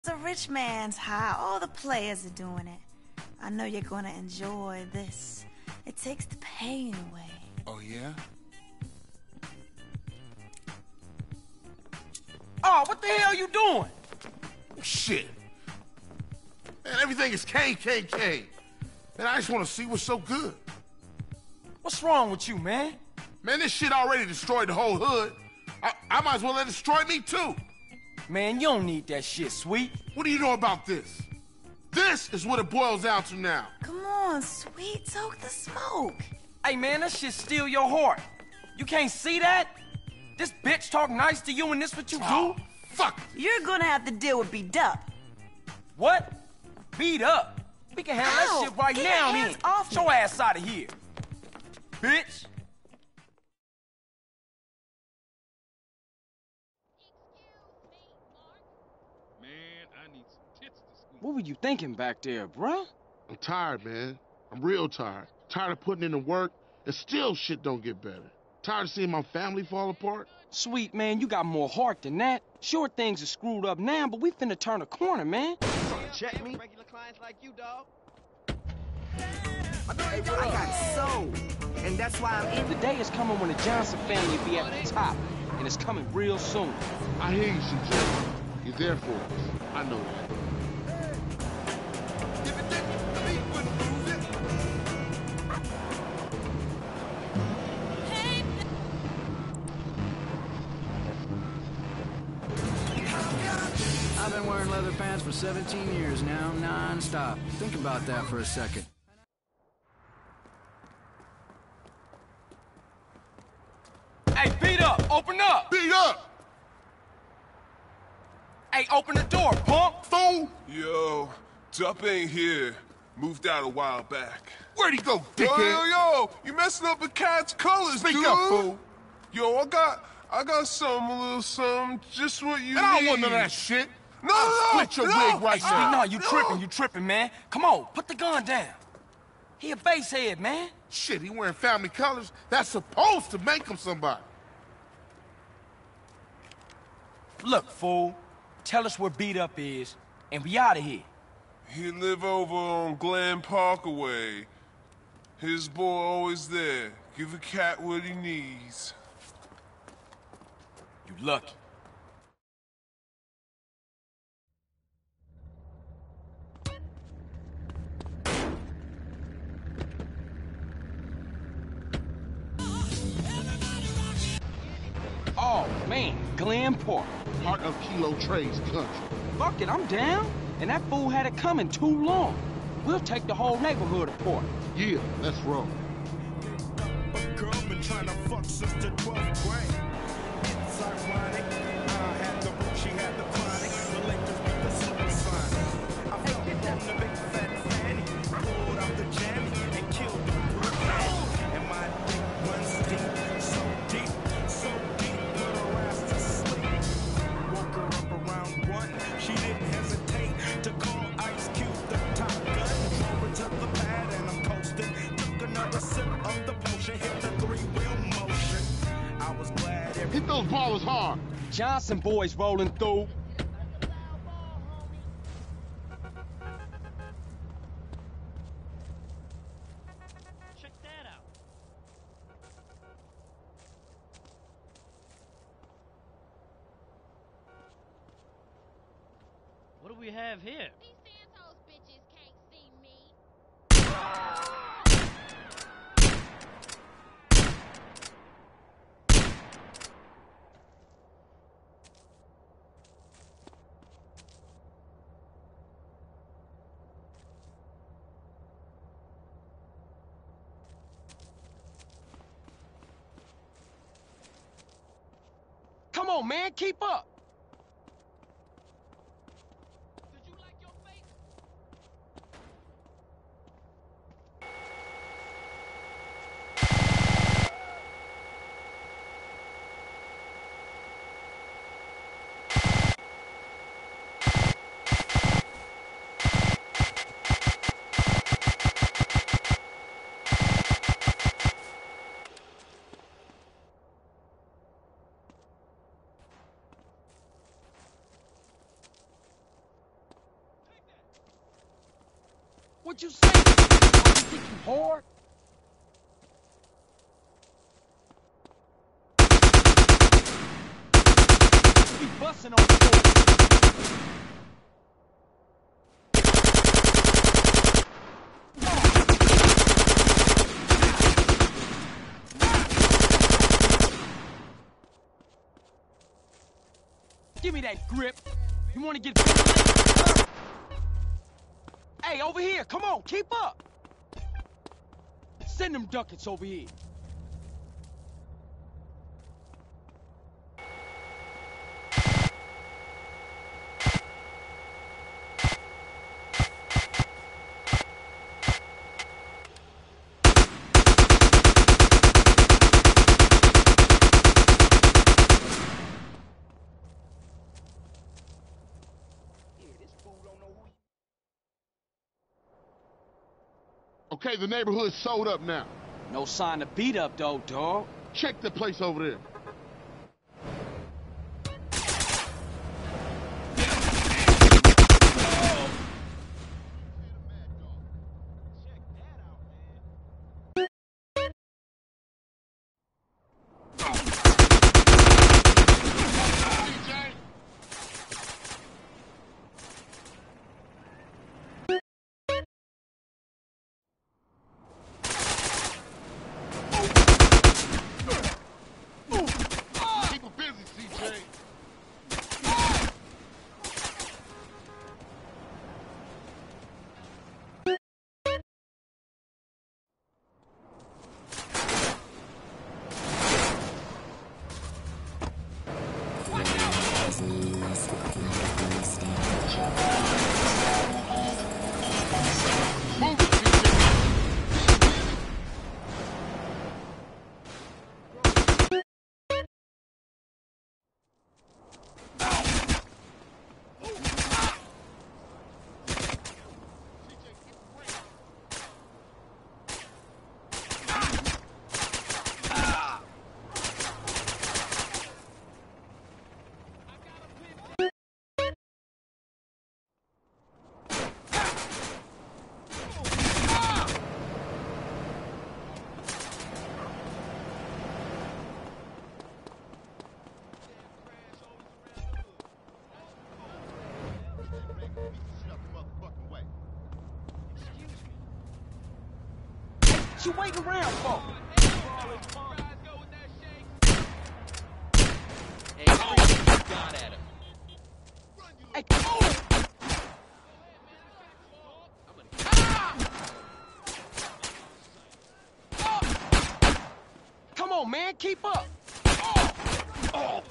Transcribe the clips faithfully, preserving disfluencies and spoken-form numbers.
It's a rich man's high. All the players are doing it. I know you're gonna enjoy this. It takes the pain away. Oh, yeah? Oh, what the hell you doing? Shit. Man, everything is K K K. Man, I just want to see what's so good. What's wrong with you, man? Man, this shit already destroyed the whole hood. I, I might as well let it destroy me, too. Man, you don't need that shit, Sweet. What do you know about this? This is what it boils down to now. Come on, Sweet, soak the smoke. Hey, man, that shit steal your heart. You can't see that? This bitch talk nice to you and this what you Oh, do? fuck. You're gonna have to deal with beat up. What? Beat up? We can handle Ow, that shit right get now, your then. hands off Get your me. ass out of here. Bitch. Man, I need some tits to squeeze. What were you thinking back there, bruh? I'm tired, man. I'm real tired. Tired of putting in the work, and still shit don't get better. Tired of seeing my family fall apart. Sweet, man, you got more heart than that. Sure, things are screwed up now, but we finna turn a corner, man. Check me. Regular clients like you, dog. I got soul, and that's why I'm in. The day is coming when the Johnson family will be at the top, and it's coming real soon. I hear you, C J. You're there for us. I know that. I've been wearing leather pants for seventeen years now, non-stop. Think about that for a second. Hey, beat up! Open up! Beat up! Hey, open the door, punk! Fool! Yo, Dup ain't here. Moved out a while back. Where'd he go, Yo, dickhead? yo, yo! You messing up a cat's colors, Speak dude! up, fool. Yo, I got, I got some, a little something, just what you And I don't need. want none of that shit. No, I'll no, split your no, wig right no. now. No, you tripping, you tripping, man. Come on, put the gun down. He a basehead, man. Shit, he wearing family colors. That's supposed to make him somebody. Look, fool, tell us where Beat Up is, and we out of here. He live over on Glen Parkaway. His boy always there. Give a cat what he needs. You lucky. Oh, man, Glen Park. Part of Kilo Trey's country. Fuck it, I'm down. And that fool had it coming too long. We'll take the whole neighborhood apart. Yeah, let's roll. A girl been trying to fuck since the twelfth grade. It's ironic. I had the root, she had the chronic. The Lakers beat the supersonic. I felt it from the big fat fanny. Pulled out the jammy and killed the group. And my dick runs deep, so deep, so deep, put her ass to sleep. Woke her up around one. She didn't hesitate to call Ice Cube the top gun. Drove her to the pad and I'm coasting. Took another sip of the potion, hit the three-wheel motion. I was glad every Hit those ballers hard. Johnson boys rolling through. Check that out. What do we have here? These Santos bitches can't see me. Come on, man, keep up. Did you like your face? What you say? Oh, you think you hard? Be busting on the floor. Give me that grip. You want to get... Hey, over here. Come on, keep up. Send them ducats over here. Okay, the neighborhood's sold up now. No sign of beat up, though, dog. Check the place over there. What you waiting around for? Hey, got at him. Hey, come on! Ah! Come on, man, keep up. Oh! Oh!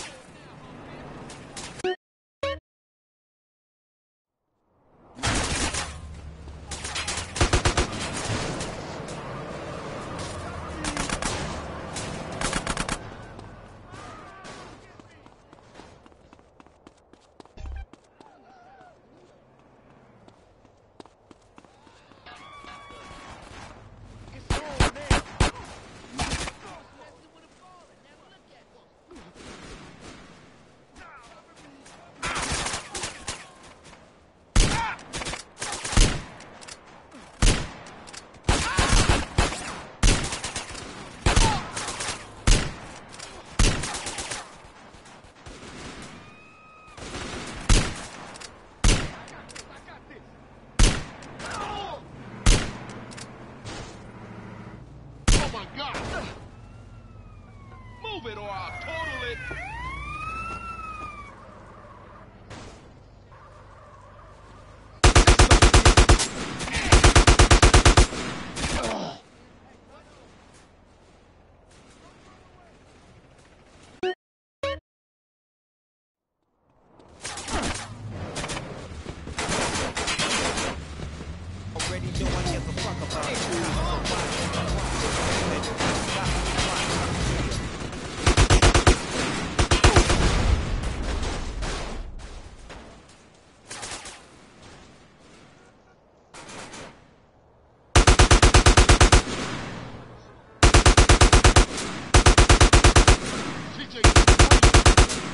Move it or I'll total it. Already know I never fuck about it.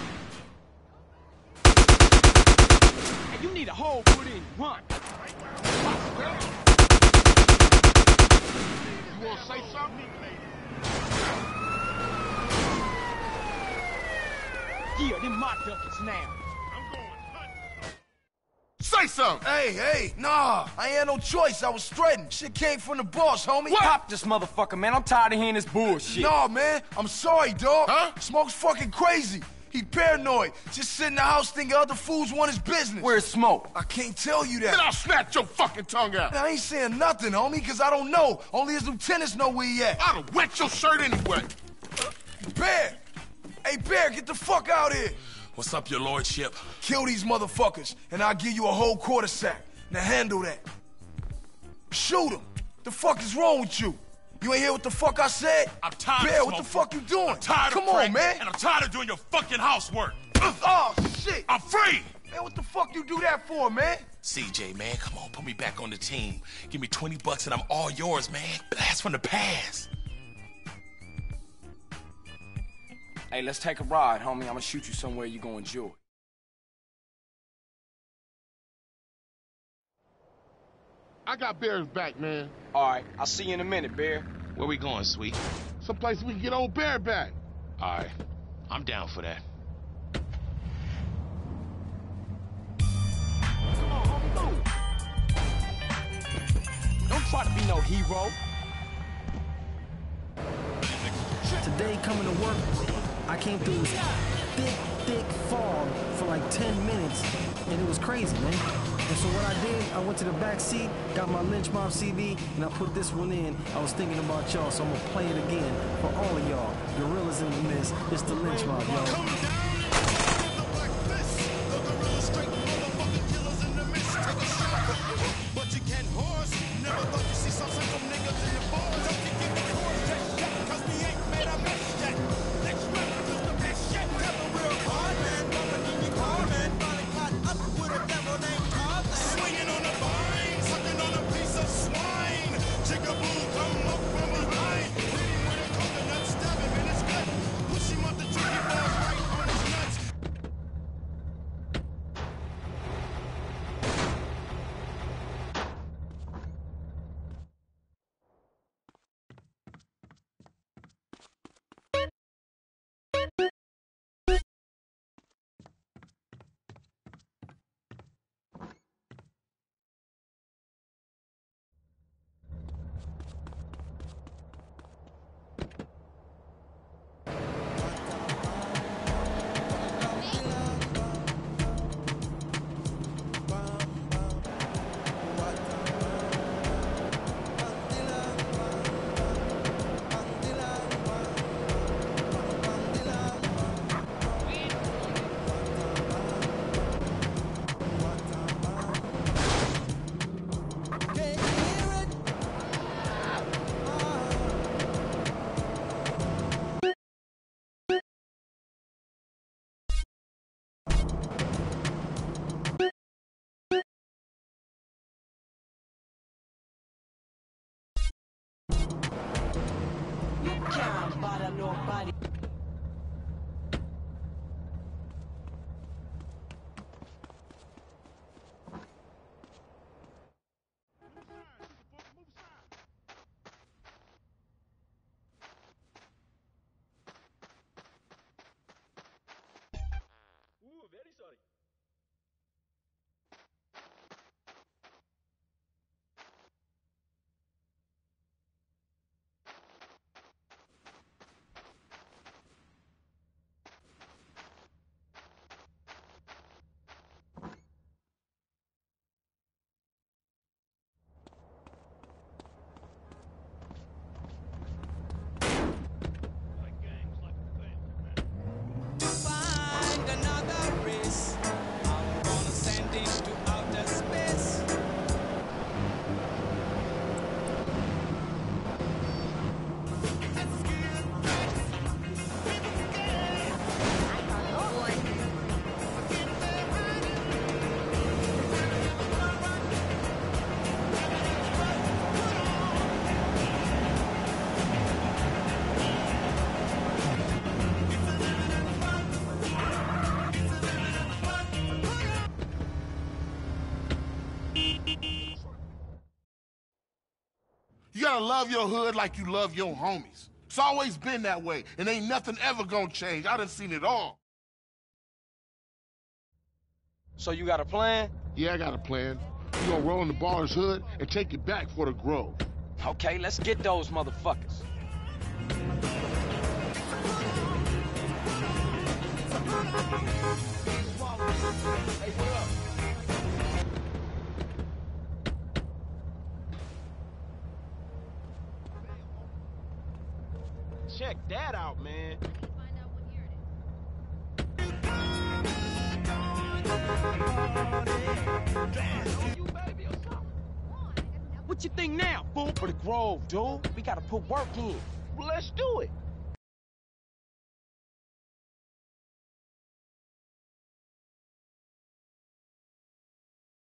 Hey, you need a hole put in. Run. You wanna say something? Yeah, them my duckets now. Say something! Hey, hey, nah, I ain't had no choice. I was threatened. Shit came from the boss, homie. What? Pop this motherfucker, man. I'm tired of hearing this bullshit. Nah, man, I'm sorry, dog. Huh? Smoke's fucking crazy. He paranoid. Just sit in the house thinking other fools want his business. Where's Smoke? I can't tell you that. Then I'll snatch your fucking tongue out. I ain't saying nothing, homie, because I don't know. Only his lieutenants know where he at. I'd have wet your shirt anyway. Bear! Hey, Bear, get the fuck out here. What's up, your lordship? Kill these motherfuckers, and I'll give you a whole quarter sack. Now handle that. Shoot him. The fuck is wrong with you? You ain't hear what the fuck I said? I'm tired Bear, of what the smoking. fuck you doing? I'm tired Come of on, praying, man. And I'm tired of doing your fucking housework. Oh, shit. I'm free! Man, what the fuck you do that for, man? C J, man, come on, put me back on the team. Give me twenty bucks and I'm all yours, man. Blast from the past. Hey, let's take a ride, homie. I'm gonna shoot you somewhere you gonna enjoy. I got Bear's back, man. All right, I'll see you in a minute, Bear. Where we going, sweet? Someplace we can get old Bear back. All right, I'm down for that. Come on, homie, move. Don't try to be no hero. Today coming to work, I came through this thick, thick fog for like ten minutes, and it was crazy, man. And so what I did, I went to the back seat, got my Lynch Mob C D, and I put this one in. I was thinking about y'all, so I'm gonna play it again for all of y'all. Gorillas in the mist, it's the Lynch Mob, y'all. You gotta love your hood like you love your homies. It's always been that way, and ain't nothing ever gonna change. I done seen it all. So you got a plan? Yeah, I got a plan. We gonna roll in the baller's hood and take it back for the Grove. Okay, let's get those motherfuckers. Hey, what up? Check that out, man. What you think now, fool? For the Grove, dude. We gotta put work in. Well, let's do it.